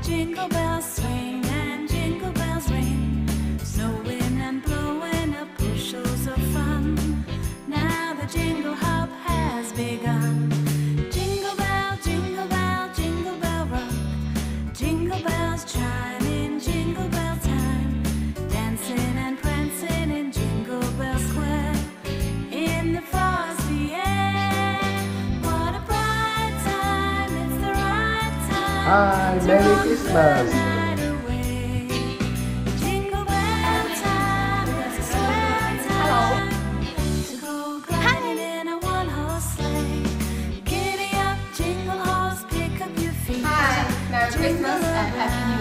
jingle bells swing and jingle bells ring, snowing and blowing up bushels of fun. Now the jingle hop has begun. Jingle bell, jingle bell, jingle bell rock, jingle bells chime in jingle bell time, dancing and prancing in Jingle Bell Square in the frosty air. What a bright time, it's the right time. Hi, Merry Christmas. Jingle bell time, it's a swell time to go gliding in a one-horse sleigh. Giddy up, jingle horse, pick up your feet. Hi, Merry Christmas and Happy New